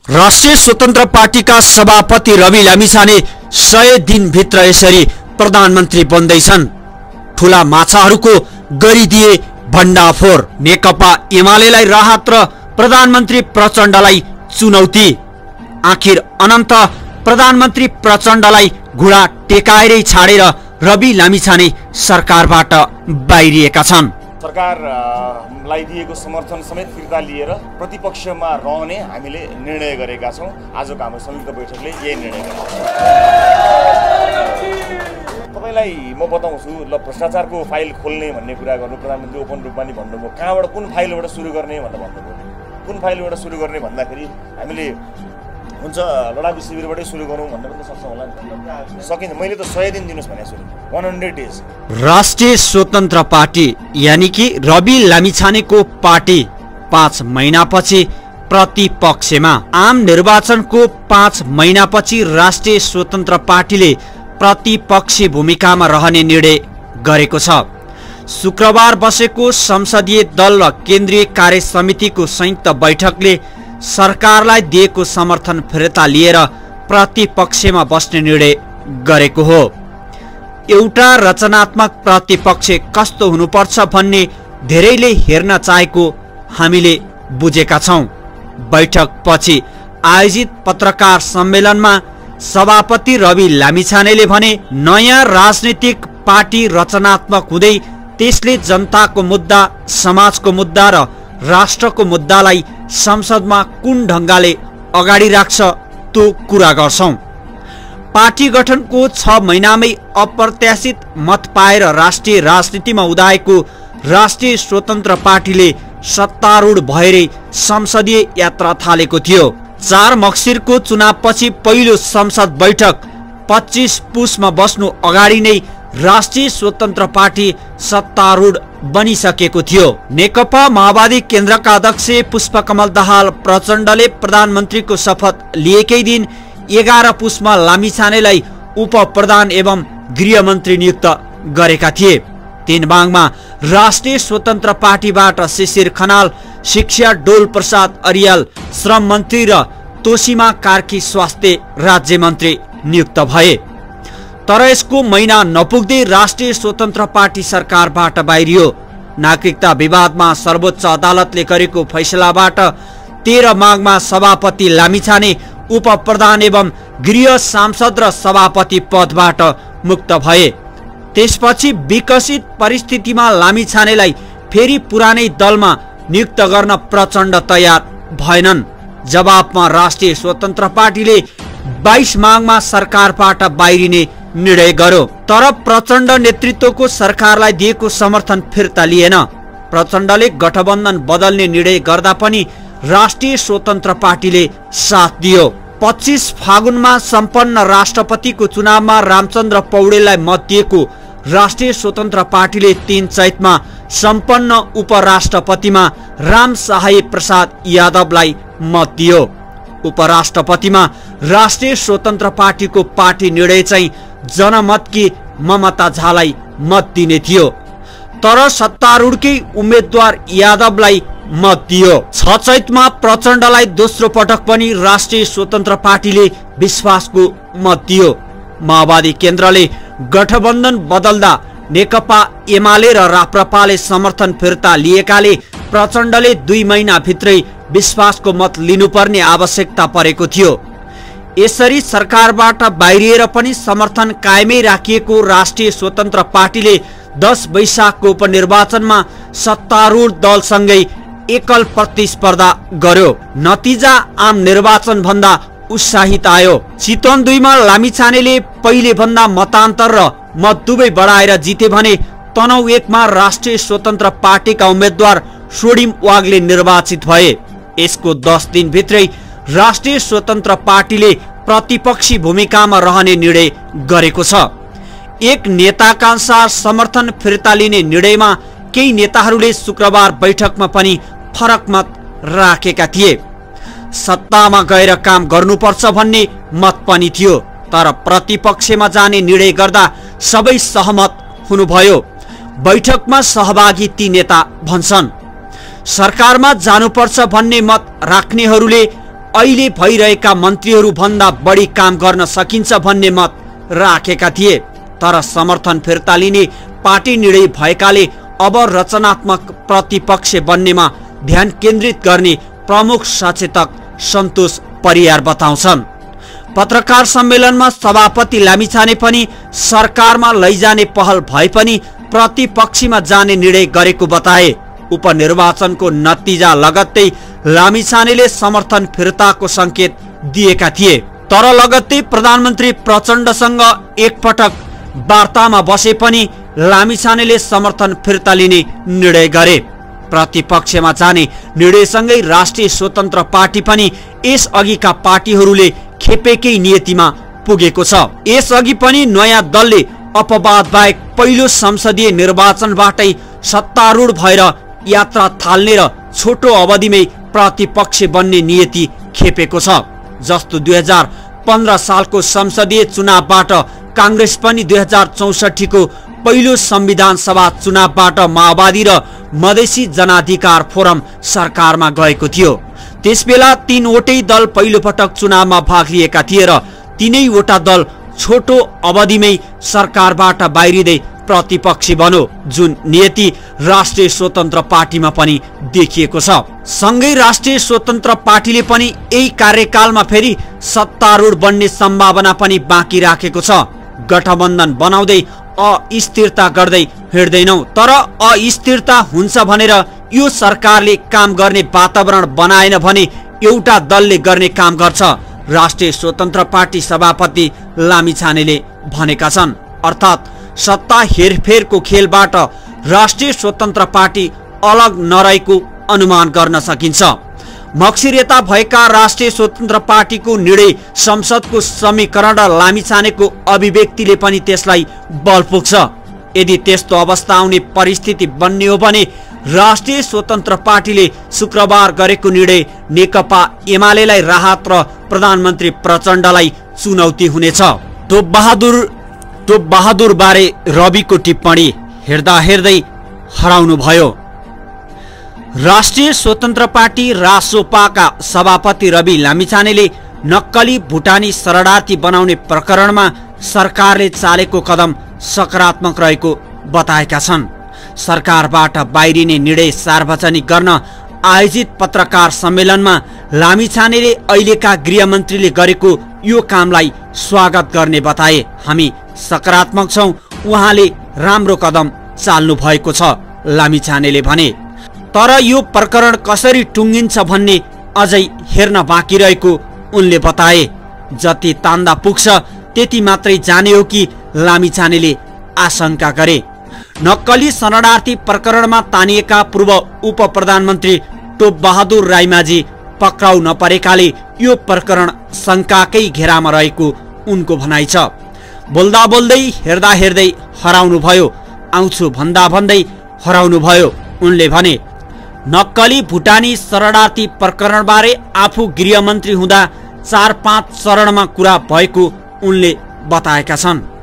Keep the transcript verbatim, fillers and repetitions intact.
राष्ट्रिय स्वतन्त्र पार्टीका सभापति रवि लामिछाने सय दिनभित्र यसरी प्रधानमन्त्री बन्दैछन्। ठूला माछाहरूको गरिदिए भण्डाफोर। नेकपा एमालेलाई राहत र प्रधानमन्त्री प्रचण्डलाई चुनौती। आखिर अनन्त प्रधानमन्त्री प्रचण्डलाई घुडा टेकाएरै छाडेर रवि लामिछाने सरकारबाट बाहिरिएका छन्। सरकारलाई दिएको समर्थन समेत फिर्ता लिएर प्रतिपक्षमा रहने हामीले निर्णय गरेका छौं। आजको हाम्रो संयुक्त बैठकले यही निर्णय गरेको छ। तपाईलाई म बताउँछु ल भ्रष्टाचारको फाइल खोल्ने भन्ने कुरा गर्नु प्रधानमन्त्री ओपन रूपमा नि भन्नुभयो। कहाँबाट कुन फाइलबाट सुरु गर्ने भनेर भन्नुभयो। कुन फाइलबाट सुरु गर्ने भन्दाखेरि हामीले हुन्छ लडाकु शिविरबाटै सुरु गरौँ भन्न पनि सक्छौँ होला नि। सकिन्छ। मैले त सय दिन दिनुस् भने सुरु एक सय डेज। राष्ट्रिय स्वतन्त्र पार्टी यानी कि रवि लामिछानेको पार्टी पाँच महिनापछि प्रतिपक्षमा। आम निर्वाचनको पाँच महिनापछि राष्ट्रिय स्वतन्त्र पार्टीले प्रतिपक्षी भूमिकामा रहने निर्णय गरेको छ। शुक्रबार बसेको संसदीय दल र केन्द्रीय कार्य समितिको संयुक्त बैठकले सरकारलाई दिएको समर्थन फिर्ता लिएर प्रतिपक्षमा बस्ने निर्णय गरेको हो। एउटा रचनात्मक प्रतिपक्ष कस्तो हुनुपर्छ भन्ने धेरैले हेर्न चाहेको हामीले बुझेका छौं। बैठकपछि आयोजित पत्रकार सम्मेलनमा सभापति रवि लामिछानेले भने नयाँ राजनीतिक पार्टी रचनात्मक हुँदै त्यसले जनताको मुद्दा, समाजको मुद्दा र राष्ट्रको मुद्दालाई संसदमा कुन ढंगले अगाडि राख्छ त्यो कुरा गर्छौं। पार्टी गठनको छ महिनामै अप्रत्याशित मत पाएर राष्ट्रिय राजनीतिमा उदाएको राष्ट्रिय स्वतन्त्र पार्टीले सत्तारूढ भएरै संसदीय यात्रा थालेको थियो। चार मक्सिरको चुनावपछि पहिलो संसद बैठक पच्चीस पुसमा बस्नु अगाडि नै राष्ट्रिय स्वतन्त्र पार्टी सत्तारूढ बनिसकेको थियो। नेकपा माओवादी केन्द्रका अध्यक्ष पुष्पकमल दाहाल प्रचण्डले प्रधानमन्त्रीको शपथ लिएकै दिन एघार पुसमा लामिछानेलाई उप प्रधान एवं गृहमन्त्री नियुक्त गरेका थिए। तीन मागमा राष्ट्रिय स्वतन्त्र पार्टीबाट शिशिर खनाल शिक्षा, डोल प्रसाद अरियाल श्रम मन्त्री र तोसीमा कार्की स्वास्थ्य राज्य मन्त्री नियुक्त भए। तर यसको महिना नपुग्दै राष्ट्रिय स्वतन्त्र पार्टी सरकारबाट बाहिरियो। नागरिकता विवादमा सर्वोच्च अदालतले गरेको फैसलाबाट तेह्र माघमा सभापति लामिछाने उप प्रधान एवं गृह सांसद र सभापति पदबाट मुक्त भए। त्यसपछि विकसित परिस्थितिमा लामिछानेलाई फेरि पुरानै दलमा नियुक्त गर्न प्रचण्ड तयार भएनन्। जवाबमा राष्ट्रिय स्वतन्त्र पार्टीले बाइस माघमा सरकारबाट बाहिरिने निर्णय गर्यो। तर प्रचण्ड नेतृत्वको सरकारलाई दिएको समर्थन फिर्ता लिएन। प्रचण्डले गठबन्धन बदल्ने निर्णय गर्दा पनि राष्ट्रिय स्वतन्त्र पार्टीले साथ दियो। पच्चीस फागुनमा सम्पन्न राष्ट्रपतिको चुनावमा रामचन्द्र पौडेललाई मत दिएको राष्ट्रिय स्वतन्त्र पार्टीले तीन चैतमा सम्पन्न उपराष्ट्रपतिमा राम सहाय प्रसाद यादवलाई मत दियो। उपराष्ट्रपतिमा राष्ट्रिय स्वतन्त्र पार्टीको पार्टी निर्णय चाहिँ जनमतकी ममता झालाई मत दिने थियो। तर सत्तारूढकै उम्मेद्वार यादवलाई मत दियो। छ चैतमा प्रचण्डलाई दोस्रो पटक पनि राष्ट्रिय स्वतन्त्र पार्टीले विश्वासको मत दियो। माओवादी केन्द्रले गठबन्धन बदल्दा नेकपा एमाले र राप्रपाले समर्थन फिर्ता लिएकाले प्रचण्डले दुई महिना भित्रै विश्वासको मत लिनुपर्ने आवश्यकता परेको थियो। यसरी सरकारबाट बाहिरिएर पनि समर्थन कायमै राखिएको राष्ट्रिय स्वतन्त्र पार्टीले दस वैशाखको उपनिर्वाचनमा सत्तारूढ दलसँगै एकल प्रतिस्पर्धा गर्यो। नतिजा आम निर्वाचन भन्दा उत्साहित आयो। चितवन दुईमा लामिछानेले पहिले भन्दा मतान्तर र मत दुवै बढाएर जिते भने तनहु एकमा राष्ट्रिय स्वतन्त्र पार्टीका उम्मेद्वार सोडिम वागले निर्वाचित भए। यसको दस दिन भित्रै राष्ट्रिय स्वतन्त्र पार्टीले प्रतिपक्षी भूमिकामा रहने निर्णय गरेको छ। एक नेताका अनुसार समर्थन फिर्ता लिने निर्णयमा केही नेताहरूले शुक्रबार बैठकमा पनि फरक मत राखेका थिए। सत्तामा गएर काम गर्नुपर्छ भन्ने मत पनि थियो। तर प्रतिपक्षमा जाने निर्णय गर्दा सबै सहमत हुनुभयो। बैठकमा सहभागी ती नेता भन्छन् सरकारमा जानुपर्छ भन्ने मत राख्नेहरूले अहिले भइरहेका मन्त्रीहरू भन्दा बढी काम गर्न सकिन्छ भन्ने मत राखेका थिए। तर समर्थन फिर्ता लिने पार्टी निर्णय भएकाले अब रचनात्मक प्रतिपक्ष बन्नेमा ध्यान केन्द्रित गर्ने प्रमुख सचेतक सन्तोष परियार बताउँछन्। पत्रकार सम्मेलनमा सभापति लामिछाने पनि सरकारमा लैजाने पहल भए पनि प्रतिपक्षीमा जाने निर्णय गरेको बताए। उपनिर्वाचनको नतिजा लगत्तै लामिछानेले समर्थन फिर्ताको संकेत दिएका थिए। तर लगत्तै प्रधानमन्त्री प्रचण्डसँग एकपटक वार्तामा बसे पनि लामिछानेले समर्थन फिर्ता लिने निर्णय गरे। प्रतिपक्षमा जाने निर्णयसँगै राष्ट्रिय स्वतन्त्र पार्टी पनि यस अघिका पार्टीहरूले खेपेकै नियतिमा पुगेको छ। यसअघि पनि नयाँ दलले अपवाद बाहेक पहिलो संसदीय निर्वाचनबाटै सत्तारूढ भएर यात्रा थाल्ने र छोटो अवधिमै प्रतिपक्ष बन्ने नियति खेपेको छ। जस्तो दुई हजार पन्ध्र सालको संसदीय चुनावबाट कांग्रेस पनि दुई हजार चौसठी को पहिलो संविधान सभा चुनावबाट माओवादी र मधेसी जनाधिकार फोरम सरकारमा गएको थियो। त्यसबेला तीनवटै दल पहिलो पटक चुनावमा भाग लिएका थिए र तीनैवटा दल छोटो अवधिमै सरकारबाट बाहिरिँदै प्रतिपक्षी बन्यो, जुन नियति राष्ट्रिय स्वतन्त्र पार्टीमा पनि देखिएको छ। सँगै राष्ट्रिय स्वतन्त्र पार्टीले पनि यही कार्यकालमा फेरि सत्तारूढ बन्ने सम्भावना पनि बाँकी राखेको छ। गठबन्धन बनाउँदै अस्थिरता गर्दै हिँड्दैनौ, तर अस्थिरता हुन्छ भनेर यो सरकारले काम गर्ने वातावरण बनाएन भने एउटा दलले गर्ने काम गर्छ, राष्ट्रिय स्वतन्त्र पार्टी सभापति लामिछानेले भनेका छन्। अर्थात् सत्ता हेरफेरको खेलबाट राष्ट्रिय स्वतन्त्र पार्टी अलग नरहेको अनुमान गर्न सकिन्छ। मक्सिरेता भएका राष्ट्रिय स्वतन्त्र पार्टीको निर्णय संसदको समीकरण र लामिछानेको अभिव्यक्तिले पनि त्यसलाई बल पुग्छ। यदि त्यस्तो अवस्था आउने परिस्थिति बन्ने हो भने राष्ट्रिय स्वतन्त्र पार्टीले शुक्रबार गरेको निर्णय नेकपा एमालेलाई राहत र प्रधानमन्त्री प्रचण्डलाई चुनौती हुनेछ। टोप बहादुर टोप बहादुर बारे रविको टिप्पणी हेर्दा हेर्दै हराउनु भयो। राष्ट्रिय स्वतन्त्र पार्टी रासोपाका सभापति रवि लामिछानेले नक्कली भुटानी शरणार्थी बनाउने प्रकरणमा सरकारले चालेको कदम सकारात्मक रहेको बताएका छन्। सरकारबाट बाहिरिने निर्णय सार्वजनिक गर्न आयोजित पत्रकार सम्मेलनमा लामिछानेले अहिलेका गृहमन्त्रीले गरेको यो कामलाई स्वागत गर्ने बताए। हामी सकारात्मक छौं, उहाँले राम्रो कदम चाल्नु भएको छ, लामिछानेले भने। तर यो प्रकरण कसरी टुङ्गिन्छ भन्ने अझै हेर्न बाँकी रहेको उनले बताए। जति तान्दा पुग्छ त्यति मात्रै जाने हो कि लामिछानेले आशंका गरे। नक्कली शरणार्थी प्रकरणमा तानिएका पूर्व उप प्रधानमन्त्री टोप बहादुर राईमाझी पक्राउ नपरेकाले यो प्रकरण शंकाकै घेरामा रहेको उनको भनाइ छ। बोल्दा बोल्दै हेर्दा हेर्दै हराउनु भयो, आउँछु भन्दा भन्दै हराउनु भयो, उनले भने। नक्कली भुटानी शरणार्थी प्रकरणबारे आफू गृहमन्त्री हुँदा चार पाँच चरणमा कुरा भएको उनले बताएका छन्।